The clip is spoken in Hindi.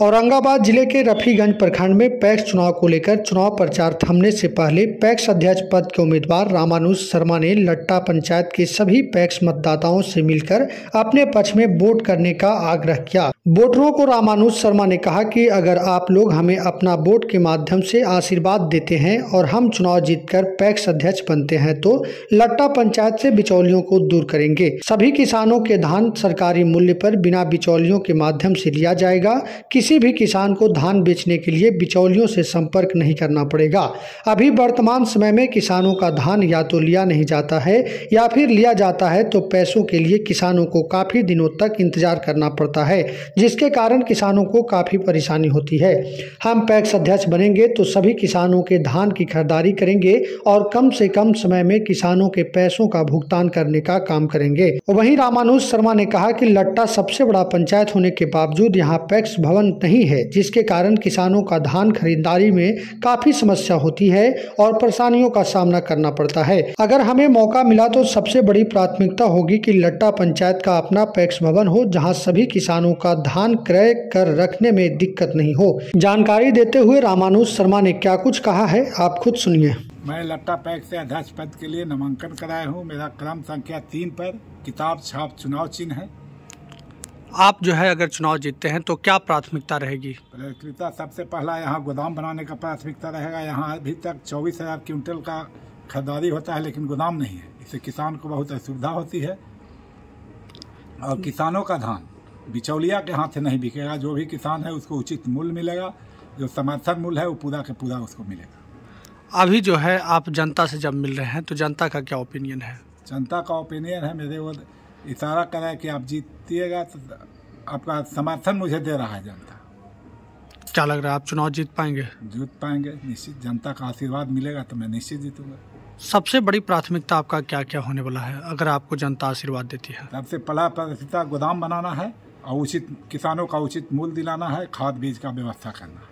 औरंगाबाद जिले के रफीगंज प्रखंड में पैक्स चुनाव को लेकर चुनाव प्रचार थमने से पहले पैक्स अध्यक्ष पद के उम्मीदवार रामानुज शर्मा ने लट्टा पंचायत के सभी पैक्स मतदाताओं से मिलकर अपने पक्ष में वोट करने का आग्रह किया। वोटरों को रामानुज शर्मा ने कहा कि अगर आप लोग हमें अपना वोट के माध्यम से आशीर्वाद देते हैं और हम चुनाव जीतकर पैक्स अध्यक्ष बनते हैं तो लट्टा पंचायत से बिचौलियों को दूर करेंगे। सभी किसानों के धान सरकारी मूल्य पर बिना बिचौलियों के माध्यम से लिया जाएगा। किसी भी किसान को धान बेचने के लिए बिचौलियों से संपर्क नहीं करना पड़ेगा। अभी वर्तमान समय में किसानों का धान या तो लिया नहीं जाता है या फिर लिया जाता है तो पैसों के लिए किसानों को काफी दिनों तक इंतजार करना पड़ता है, जिसके कारण किसानों को काफी परेशानी होती है। हम पैक्स अध्यक्ष बनेंगे तो सभी किसानों के धान की खरीदारी करेंगे और कम से कम समय में किसानों के पैसों का भुगतान करने का काम करेंगे। वहीं रामानुज शर्मा ने कहा कि लट्टा सबसे बड़ा पंचायत होने के बावजूद यहाँ पैक्स भवन नहीं है, जिसके कारण किसानों का धान खरीदारी में काफी समस्या होती है और परेशानियों का सामना करना पड़ता है। अगर हमें मौका मिला तो सबसे बड़ी प्राथमिकता होगी कि लट्टा पंचायत का अपना पैक्स भवन हो, जहां सभी किसानों का धान क्रय कर रखने में दिक्कत नहीं हो। जानकारी देते हुए रामानुज शर्मा ने क्या कुछ कहा है, आप खुद सुनिए। मैं लट्टा पैक्स से अध्यक्ष पद के लिए नामांकन कराया हूँ। मेरा क्रम संख्या 3 पर किताब छाप चुनाव चिन्ह है। आप जो है अगर चुनाव जीतते हैं तो क्या प्राथमिकता रहेगी? प्राथमिकता सबसे पहला यहाँ गोदाम बनाने का प्राथमिकता रहेगा। यहाँ अभी तक 24,000 क्विंटल का खरीदारी होता है, लेकिन गोदाम नहीं है। इससे किसान को बहुत असुविधा होती है और किसानों का धान बिचौलिया के हाथ से नहीं बिकेगा। जो भी किसान है उसको उचित मूल्य मिलेगा, जो समर्थन मूल्य है वो पूरा के पूरा उसको मिलेगा। अभी जो है आप जनता से जब मिल रहे हैं तो जनता का क्या ओपिनियन है? जनता का ओपिनियन है, मेरे वो इशारा कर रहा है कि आप जीतिएगा तो आपका समर्थन मुझे दे रहा है जनता। क्या लग रहा है आप चुनाव जीत पाएंगे? जीत पाएंगे निश्चित। जनता का आशीर्वाद मिलेगा तो मैं निश्चित जीतूंगा। सबसे बड़ी प्राथमिकता आपका क्या क्या होने वाला है अगर आपको जनता आशीर्वाद देती है? सबसे पहला प्राथमिकता गोदाम बनाना है और उचित किसानों का उचित मूल्य दिलाना है, खाद बीज का व्यवस्था करना है।